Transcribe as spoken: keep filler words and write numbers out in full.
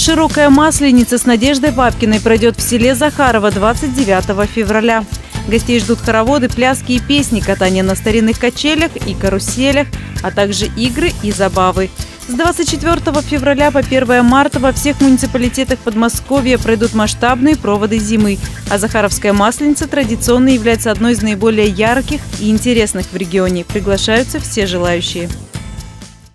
Широкая масленица с Надеждой Бабкиной пройдет в селе Захарово двадцать девятого февраля. Гостей ждут хороводы, пляски и песни, катание на старинных качелях и каруселях, а также игры и забавы. С двадцать четвёртого февраля по первое марта во всех муниципалитетах Подмосковья пройдут масштабные проводы зимы, а Захаровская масленица традиционно является одной из наиболее ярких и интересных в регионе. Приглашаются все желающие.